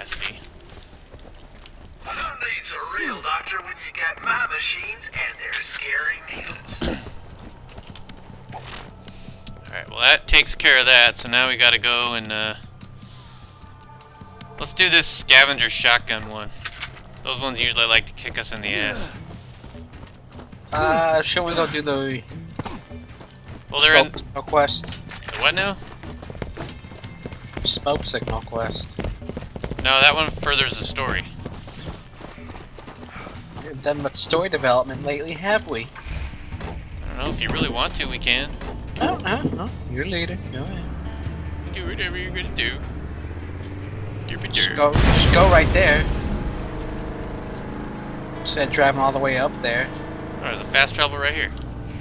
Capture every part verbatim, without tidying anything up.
capacity. Who needs a real doctor when you got my machines and their scary needles? Alright, well that takes care of that, so now we gotta go and, uh... let's do this scavenger shotgun one. Those ones usually like to kick us in the ass. Uh, shall we go do the... Well, they're in... Signal quest? The what now? Smoke signal quest. No, that one furthers the story. We haven't done much story development lately, have we? I don't know, if you really want to, we can. No, no, no. You're leader. Go ahead. Do whatever you're gonna do. Just go, just go right there. Instead of driving all the way up there. Oh, there's a fast travel right here.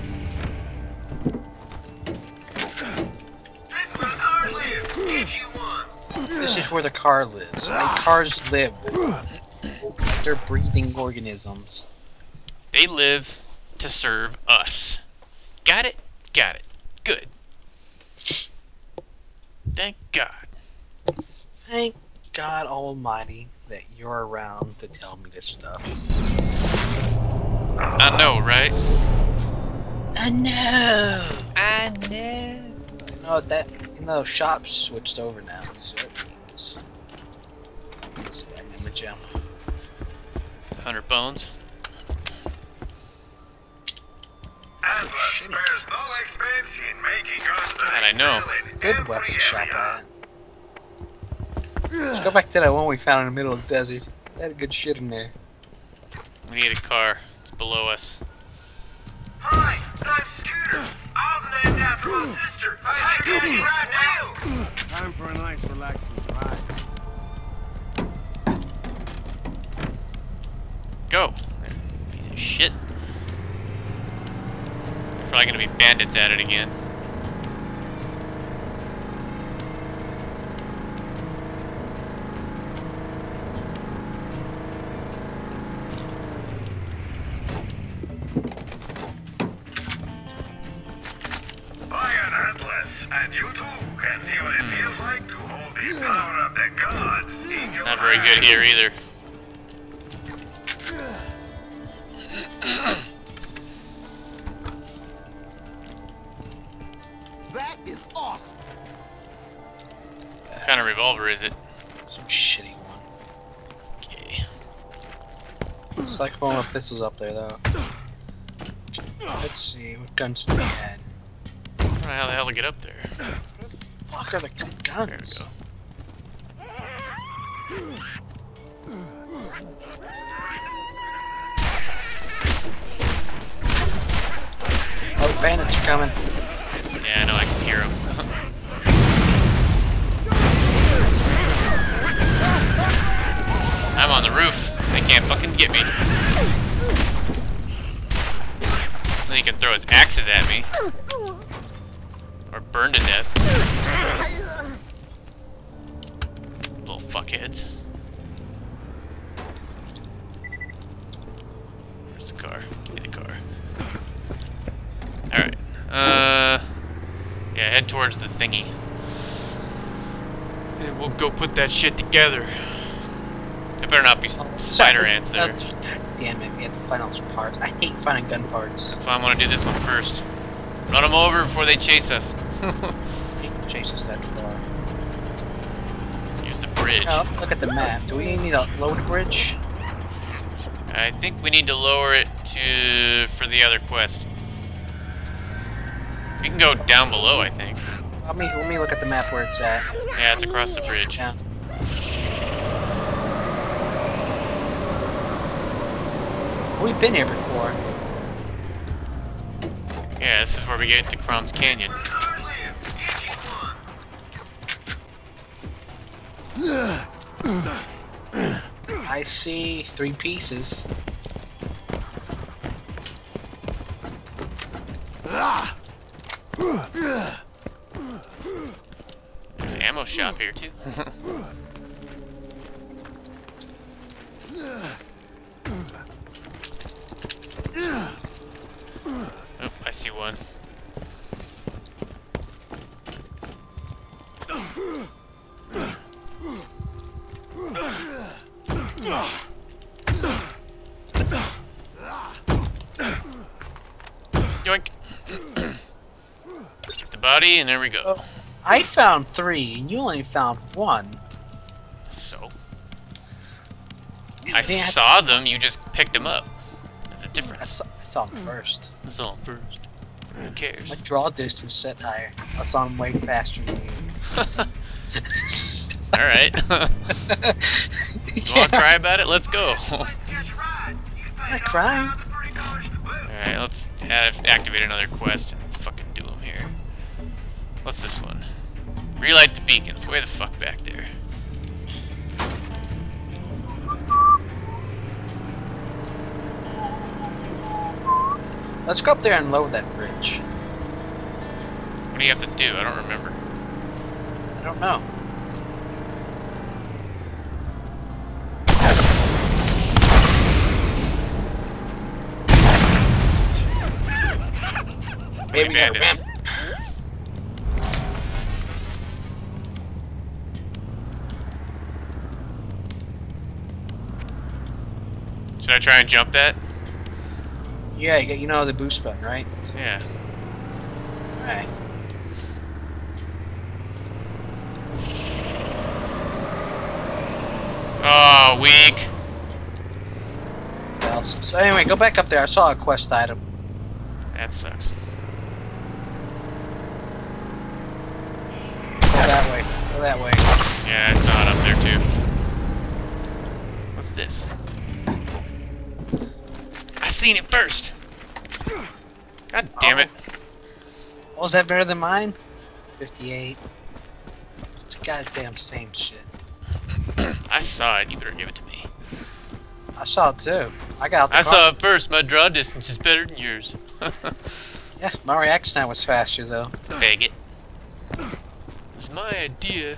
This is where the car lives. Like, cars live. They're breathing organisms. They live to serve us. Got it? Got it. Good. Thank God. Thank God Almighty that you're around to tell me this stuff. I know, right? I know. I know. You know that. You know, shops switched over now. So that means. Let's see, I need a gem. Hundred bones. Atlas spares no expense in making us God, I know. Good weapon shop at. Let's go back to that one we found in the middle of the desert. They had good shit in there. We need a car. It's below us. Hi, I'm Scooter. I was named after my sister. I can get you right now. Time for a nice, relaxing ride. Go. Piece of shit. Probably gonna be bandits at it again. I got Atlas, and you too can see what it feels like to hold the power of the gods in your Not very good here either. That is awesome. What kind of revolver is it? Some shitty one. Okay. It's like one with pistols up there, though. Let's see, what guns do we had? I don't know how the hell to get up there. Fuck are the guns? There we go. Oh, bandits are coming. Yeah, I know, I can hear them. I'm on the roof. They can't fucking get me. Then he can throw his axes at me. Or burn to death. Little fuckheads. Where's the car? Give me the car. Alright. Uh... Yeah, head towards the thingy. And we'll go put that shit together. There better not be spider ants there. That's, God damn it, we have to find all those parts. I hate finding gun parts. That's why I want to do this one first. Run them over before they chase us. I hate to chase us that far. Use the bridge. Oh, look at the map. Do we need a load bridge? I think we need to lower it to for the other quest. We can go down below, I think. Let me let me look at the map where it's at. Yeah, it's across the bridge. Yeah. We've been here before. Yeah, this is where we get to Crom's Canyon. I see three pieces. There's an ammo shop here too. Oh, I see one. body, and there we go. Oh, I found three, and you only found one. So? I Yeah. saw them, you just picked them up. There's a I difference. saw, I saw him first. I saw them first. Who cares? My draw distance set higher. I saw him way faster than you. Alright. You wanna cry about it? Let's go. I'm not crying. Alright, let's add, activate another quest and fucking do them here. What's this one? Relight the beacons. Way the fuck back there. Let's go up there and lower that bridge. What do you have to do? I don't remember. I don't know. Way Maybe we gotta bandits. ramp. Should I try and jump that? Yeah, you, got, you know the boost button, right? Yeah. Alright. Oh, weak. What else? So anyway, go back up there. I saw a quest item. That sucks. Go that way. Go that way. Yeah, it's not up there too. What's this? I seen it first. God damn it. Oh, is that better than mine? fifty-eight. It's a goddamn same shit. I saw it. You better give it to me. I saw it too. I got out the I car. saw it first. My draw distance is better than yours. Yeah, my reaction time was faster though. Bag it. It was my idea.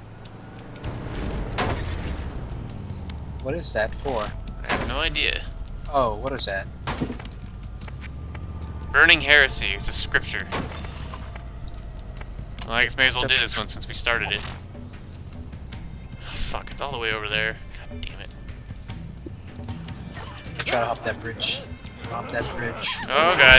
What is that for? I have no idea. Oh, what is that? Burning heresy. It's a scripture. Well, I guess may as well do this one since we started it. Oh, fuck, it's all the way over there. God damn it. Try to hop that bridge. Hop that bridge. Oh god.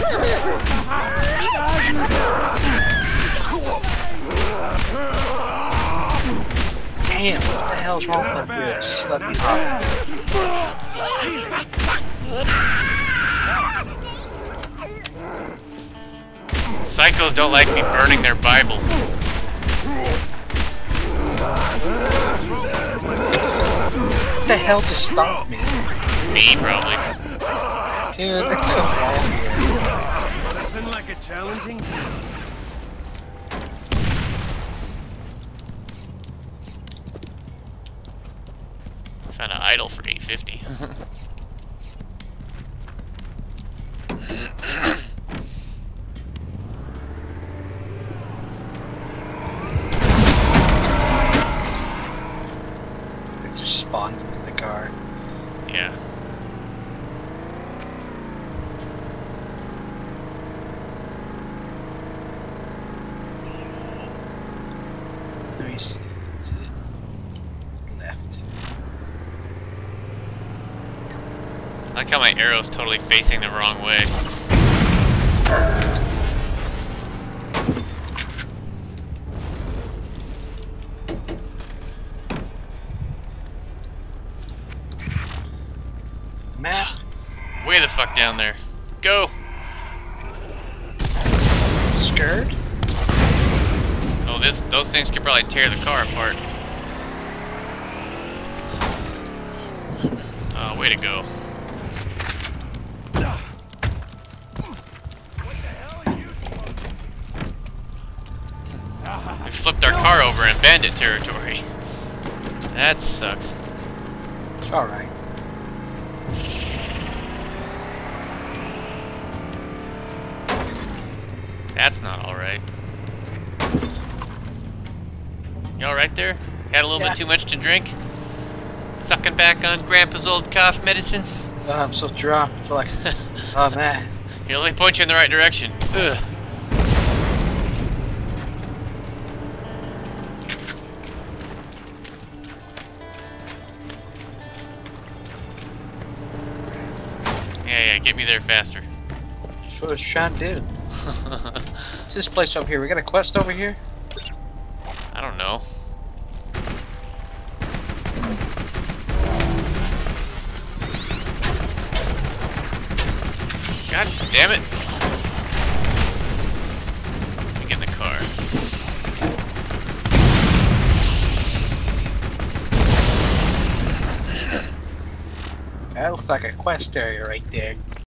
Damn, what the hell's wrong with that bridge? Just let me hop. Psychos don't like me burning their Bible. What the hell just stopped me? Me, probably. Dude, that's so bad. Nothing like a challenging. Found an idol for eight fifty. It just spawned into the car. Yeah. Let me see. To the left. I like how my arrow's totally facing the wrong way. Map. Way the fuck down there. Go! Scared? Oh, this those things could probably tear the car apart. Oh, way to go. We flipped our car over in bandit territory. That sucks. It's alright. That's not alright. You alright there? Had a little Yeah. bit too much to drink? Sucking back on Grandpa's old cough medicine? Oh, I'm so drunk. I feel like, oh man. He'll only point you in the right direction. Ugh. Yeah, yeah, get me there faster. That's what I was trying to do. What's this place over here? We got a quest over here? I don't know. God damn it! Let me get in the car. That looks like a quest area right there.